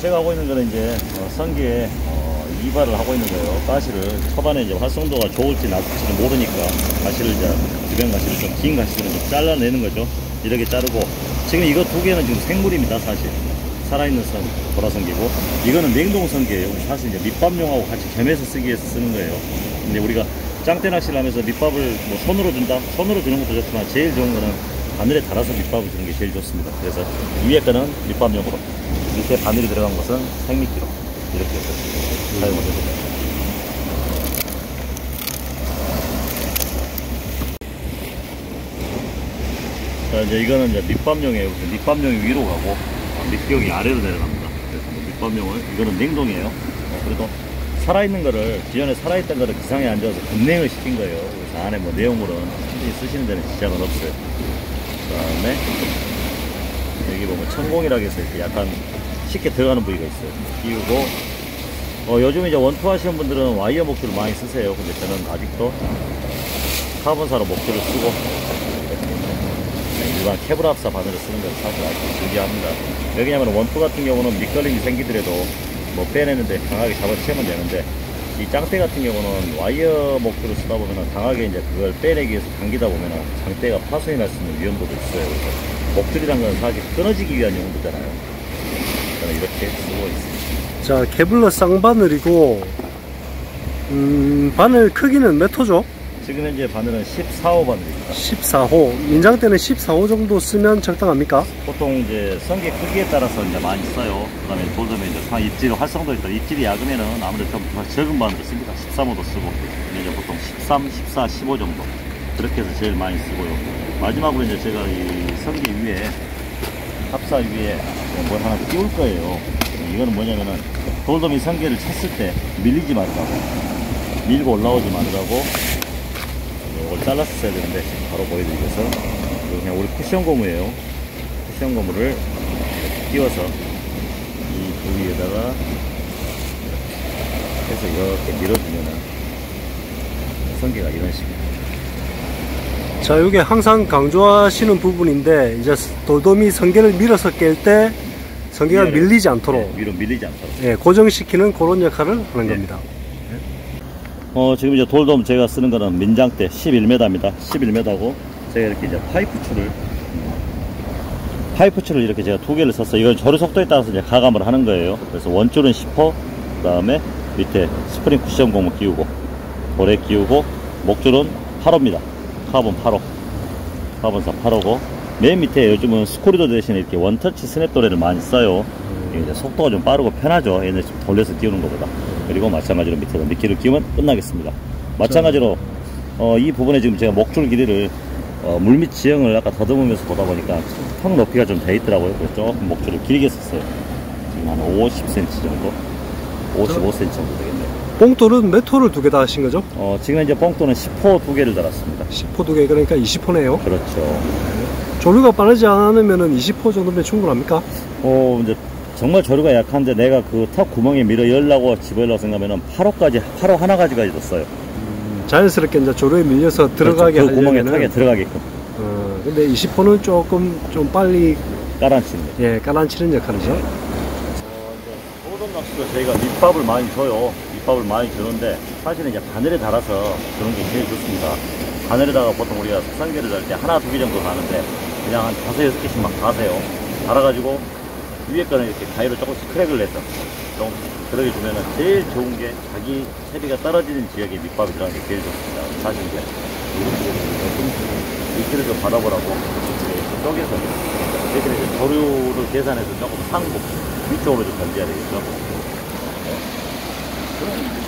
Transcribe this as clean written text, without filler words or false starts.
제가 하고 있는 거는 이제 성게에 이발을 하고 있는 거예요. 가시를 초반에 이제 활성도가 좋을지 나쁠지를 모르니까 가시를 이제 주변 가시를 좀 긴 가시를 좀 잘라내는 거죠. 이렇게 자르고 지금 이거 두 개는 지금 생물입니다. 사실 살아있는 보라성게고 이거는 냉동 성게예요. 사실 이제 밑밥용하고 같이 겸해서 쓰기 위해서 쓰는 거예요. 근데 우리가 짱대 낚시를 하면서 밑밥을 뭐 손으로 준다? 손으로 주는 것도 좋지만 제일 좋은 거는 바늘에 달아서 밑밥을 주는 게 제일 좋습니다. 그래서 위에 거는 밑밥용으로, 밑에 바늘이 들어간 것은 생미끼로 이렇게 사용을 해줍니다. 자, 이제 이거는 이제 밑밥용이에요. 밑밥용이 위로 가고 밑밥용이 아래로 내려갑니다. 그래서 밑밥용을, 이거는 냉동이에요. 그래도 살아있는 거를, 기존에 살아있던 거를 기상에 안 좋아서 급냉을 시킨 거예요. 그래서 안에 뭐 내용물은 충분히 쓰시는 데는 지장은 없어요. 그 다음에 여기 보면 천공이라고 해서 이렇게 약간 쉽게 들어가는 부위가 있어요. 끼우고 요즘 이제 원투 하시는 분들은 와이어 목줄을 많이 쓰세요. 근데 저는 아직도 카본사로 목줄을 쓰고 일반 케블합사 바늘을 쓰는 걸 사실 아직도 즐겨합니다. 왜냐면 원투 같은 경우는 밑걸림이 생기더라도 뭐 빼내는데 강하게 잡아채면 되는데, 이 짱대 같은 경우는 와이어 목줄을 쓰다 보면 강하게 이제 그걸 빼내기 위해서 당기다 보면 장대가 파손이 날 수 있는 위험도도 있어요. 그래서 목줄이란 건 사실 끊어지기 위한 용도잖아요. 저는 이렇게 쓰고 있습니다. 자, 케블러 쌍바늘이고 바늘 크기는 몇 호죠? 지금 현재 바늘은 14호 바늘입니다. 14호. 민장 때는 14호 정도 쓰면 적당합니까? 보통 이제 성게 크기에 따라서 이제 많이 써요. 그 다음에 돌돔에 이제 입질 활성도 있다. 입질이 약으면은 아무래도 좀 적은 바늘을 씁니다. 13호도 쓰고. 근데 이제 보통 13, 14, 15 정도. 그렇게 해서 제일 많이 쓰고요. 마지막으로 이제 제가 이 성게 위에, 합사 위에 뭘 하나 띄울 거예요. 이거는 뭐냐면은 돌돔이 성게를 쳤을 때 밀리지 말라고, 밀고 올라오지 말라고 이걸 잘랐어야 되는데 바로 보여드리겠어. 이거 그냥 우리 쿠션 고무예요. 쿠션 고무를 끼워서 이 부위에다가 해서 이렇게 밀어주면은 성게가 이런 식으로. 자, 이게 항상 강조하시는 부분인데, 이제 돌돔이 성게를 밀어서 깰 때 성게가 밀리지 않도록, 위로 밀리지 않도록, 예, 고정시키는 그런 역할을 하는 겁니다. 지금 이제 돌돔 제가 쓰는 거는 민장대 11m입니다. 11m고 제가 이렇게 이제 파이프 줄을 이렇게 제가 두 개를 썼어요. 이건 조류 속도에 따라서 이제 가감을 하는 거예요. 그래서 원줄은 10호, 그 다음에 밑에 스프링 쿠션 고무 끼우고, 고래 끼우고, 목줄은 8호입니다. 카본 8호, 카본사 8호고, 맨 밑에 요즘은 스코리도 대신에 이렇게 원터치 스냅도레를 많이 써요. 이제 속도가 좀 빠르고 편하죠. 얘네 좀 돌려서 끼우는 것보다. 그리고 마찬가지로 밑에다 미끼를 끼우면 끝나겠습니다. 마찬가지로 이 부분에 지금 제가 목줄 길이를 물밑 지형을 아까 더듬으면서 보다 보니까 턱 높이가 좀 돼 있더라고요. 그래서 조금 목줄을 길게 썼어요. 지금 한 50cm 정도, 55cm 정도 되겠네요. 뽕돌은 몇 호를 두 개 다 하신 거죠? 지금 이제 뽕돌은 10호 두 개를 달았습니다. 10호 두 개, 그러니까 20호네요. 그렇죠. 조류가 빠르지 않으면 20호 정도면 충분합니까? 이제 정말 조류가 약한데 내가 그 턱 구멍에 밀어 열라고 집어열라고 생각하면 8호 하나 가지까지 뒀어요. 자연스럽게 이제 조류에 밀려서 들어가게 그렇죠. 그 구멍에 하려면은, 턱에 들어가게끔. 근데 20호는 조금 좀 빨리 깔아치는 거죠. 예, 깔아치는 역할이죠. 돌돔 낚시도 저희가 밑밥을 많이 줘요. 밑밥을 많이 주는데 사실은 이제 바늘에 달아서 주는 게 제일 좋습니다. 바늘에다가 보통 우리가 석상계를 달 때 하나, 두 개 정도 가는데 그냥 한 5, 6개씩만 가세요. 달아가지고 위에 거는 이렇게 가위로 조금씩 크랙을 내서 좀 그렇게 주면은 제일 좋은 게 자기 채비가 떨어지는 지역에 밑밥이 들어가는 게 제일 좋습니다. 사실 이제 위치를 좀 받아보라고 쪼개서 대신에 이제 조류를 계산해서 조금 상부 위쪽으로 좀 던져야 되겠죠. 네.